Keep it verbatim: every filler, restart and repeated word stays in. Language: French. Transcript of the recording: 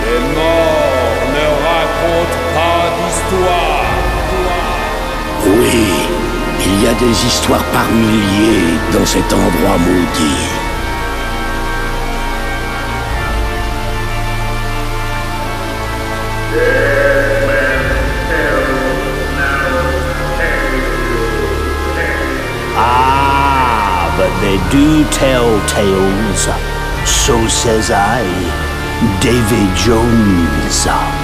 Les morts ne racontent pas d'histoire. Oui, il y a des histoires par milliers dans cet endroit maudit. Ah, but they do tell tales. So says I, Davy Jones.